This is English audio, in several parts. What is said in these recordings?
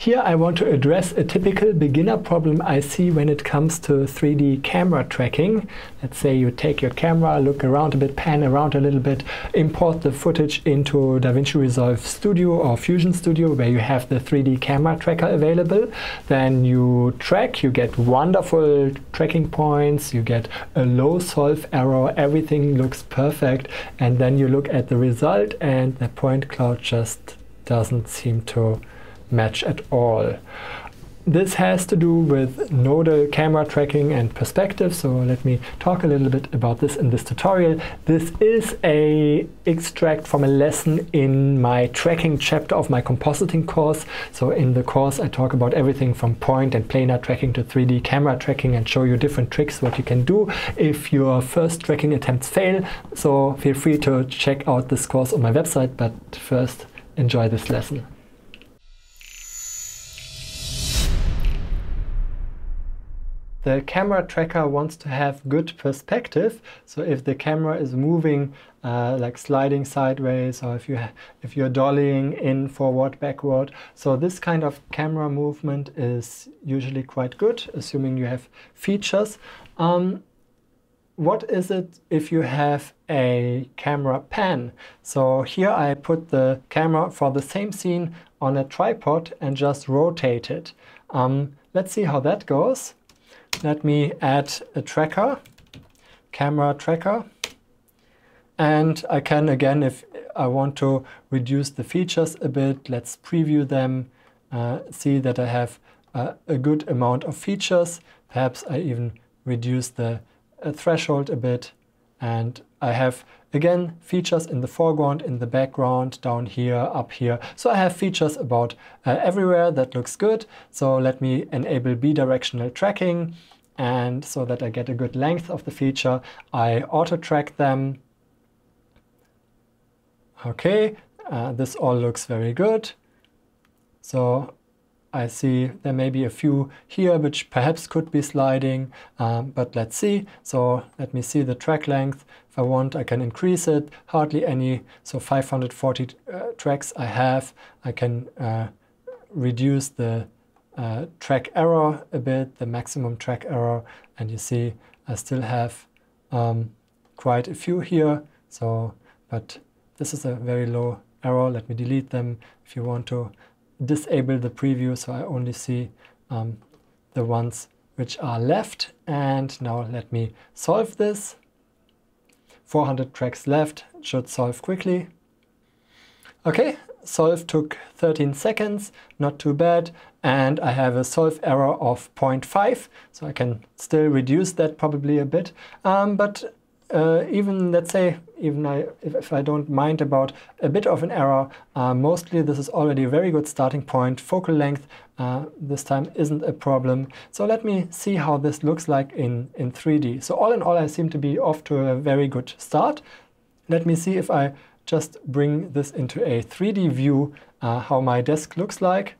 Here I want to address a typical beginner problem I see when it comes to 3D camera tracking. Let's say you take your camera, look around a bit, pan around a little bit, import the footage into DaVinci Resolve Studio or Fusion Studio where you have the 3D camera tracker available. Then you track, you get wonderful tracking points, you get a low solve error, everything looks perfect, and then you look at the result and the point cloud just doesn't seem to match at all. This has to do with nodal camera tracking and perspective, so let me talk a little bit about this in this tutorial. This is an extract from a lesson in my tracking chapter of my compositing course. So in the course I talk about everything from point and planar tracking to 3D camera tracking and show you different tricks what you can do if your first tracking attempts fail. So feel free to check out this course on my website, but first enjoy this lesson. The camera tracker wants to have good perspective, so if the camera is moving like sliding sideways, or if you're dollying in, forward, backward, so this kind of camera movement is usually quite good, assuming you have features. What is it if you have a camera pan? So here I put the camera for the same scene on a tripod and just rotate it. Let's see how that goes. Let me add a tracker, camera tracker, and I can again, if I want to reduce the features a bit, let's preview them, see that I have a good amount of features. Perhaps I even reduce the threshold a bit, and I have again features in the foreground, in the background, down here, up here. So I have features about everywhere. That looks good. So let me enable bidirectional tracking, and so that I get a good length of the feature, I auto track them. Okay, this all looks very good. So I see there may be a few here which perhaps could be sliding, but let's see. So let me see the track length. If I want, I can increase it, hardly any. So 540 tracks I have. I can reduce the track error a bit, the maximum track error, and you see I still have quite a few here. So, but this is a very low error. Let me delete them if you want to disable the preview, so I only see the ones which are left. And now let me solve this. 400 tracks left, it should solve quickly. Okay, solve took 13 seconds, not too bad, and I have a solve error of 0.5, so I can still reduce that probably a bit. But even, let's say, if I don't mind about a bit of an error, mostly this is already a very good starting point. Focal length this time isn't a problem. So let me see how this looks like in 3D. So all in all, I seem to be off to a very good start. Let me see if I just bring this into a 3D view, how my desk looks like.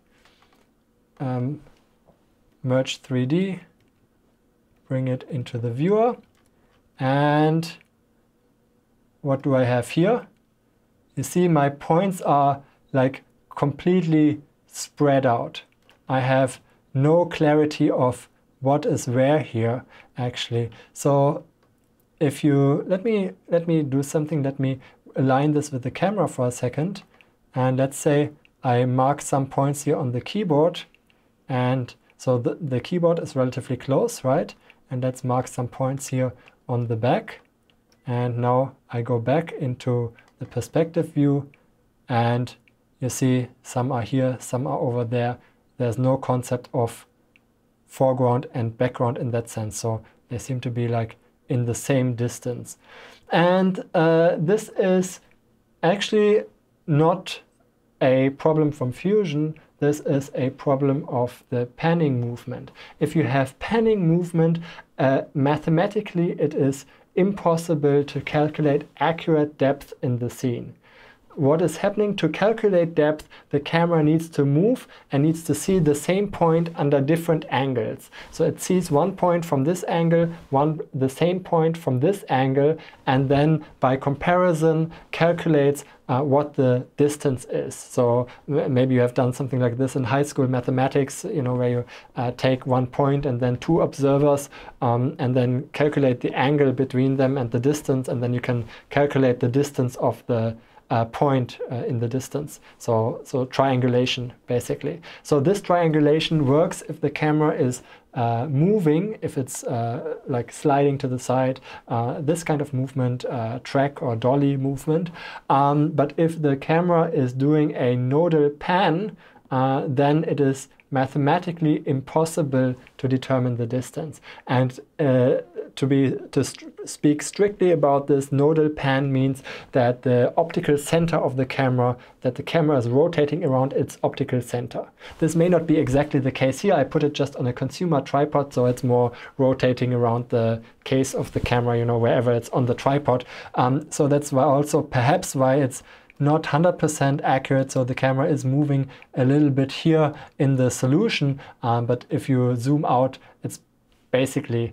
Merge 3D, bring it into the viewer. And what do I have here? You see my points are like completely spread out. I have no clarity of what is where here actually. So if you let me do something, let me align this with the camera for a second, and let's say I mark some points here on the keyboard, and so the keyboard is relatively close, right? And let's mark some points here on the back, and now I go back into the perspective view, and you see some are here, some are over there. There's no concept of foreground and background in that sense, so they seem to be like in the same distance. And this is actually not a problem from Fusion. This is a problem of the panning movement. If you have panning movement, mathematically it is impossible to calculate accurate depth in the scene. what is happening to calculate depth, the camera needs to move and needs to see the same point under different angles. So it sees one point from this angle, the same point from this angle, and then by comparison calculates what the distance is. So maybe you have done something like this in high school mathematics, where you take one point and then two observers and then calculate the angle between them and the distance, and then you can calculate the distance of the point in the distance. So triangulation, basically. So this triangulation works if the camera is moving, if it's like sliding to the side, this kind of movement, track or dolly movement. But if the camera is doing a nodal pan, then it is mathematically impossible to determine the distance. And to speak strictly about this, nodal pan means that the optical center of the camera, that the camera is rotating around its optical center. This may not be exactly the case here. I put it just on a consumer tripod, so it's more rotating around the case of the camera, wherever it's on the tripod. So that's why also perhaps why it's not 100% accurate, so the camera is moving a little bit here in the solution, but if you zoom out, it's basically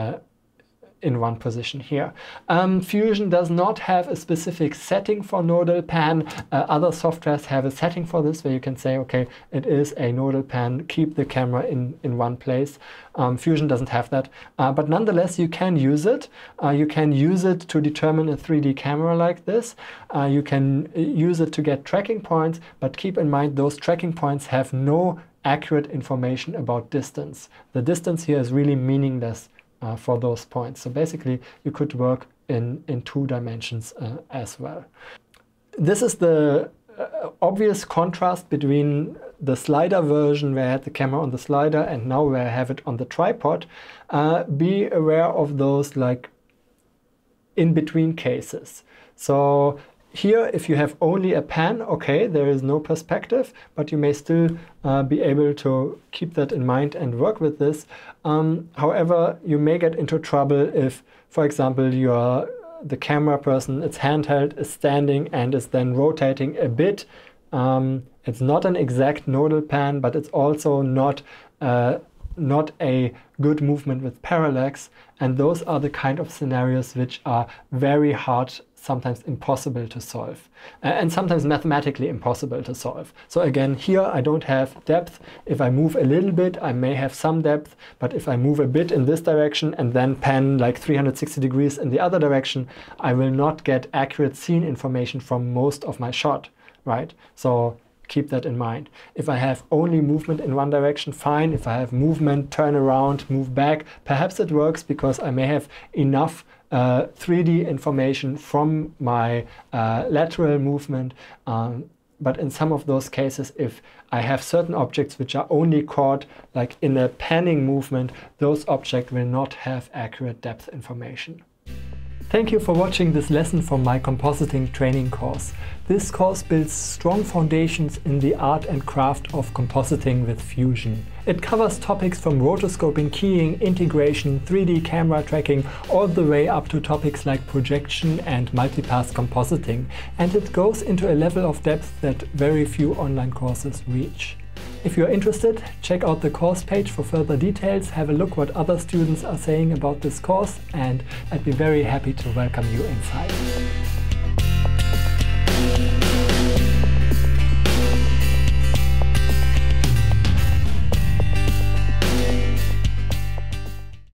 in one position here. Fusion does not have a specific setting for nodal pan. Other softwares have a setting for this where you can say, okay, it is a nodal pan, keep the camera in one place. Fusion doesn't have that, but nonetheless you can use it. You can use it to determine a 3D camera like this. You can use it to get tracking points, but keep in mind those tracking points have no accurate information about distance. The distance here is really meaningless for those points. So basically you could work in 2 dimensions as well. This is the obvious contrast between the slider version where I had the camera on the slider and now where I have it on the tripod. Be aware of those like in-between cases. So here, if you have only a pan, okay, there is no perspective, but you may still be able to keep that in mind and work with this. However, you may get into trouble if, for example, you are the camera person, it's handheld, is standing and is then rotating a bit. It's not an exact nodal pan, but it's also not a good movement with parallax. And those are the kind of scenarios which are very hard, sometimes impossible to solve, and sometimes mathematically impossible to solve. So again, here I don't have depth. If I move a little bit, I may have some depth, but if I move a bit in this direction and then pan like 360 degrees in the other direction, I will not get accurate scene information from most of my shot, right? So keep that in mind. If I have only movement in one direction, fine. If I have movement, turn around, move back, perhaps it works because I may have enough 3D information from my lateral movement. But in some of those cases, if I have certain objects which are only caught like in a panning movement, those objects will not have accurate depth information. Thank you for watching this lesson from my compositing training course. This course builds strong foundations in the art and craft of compositing with Fusion. It covers topics from rotoscoping, keying, integration, 3D camera tracking, all the way up to topics like projection and multipass compositing. And it goes into a level of depth that very few online courses reach. If you're interested, check out the course page for further details, have a look what other students are saying about this course, and I'd be very happy to welcome you inside.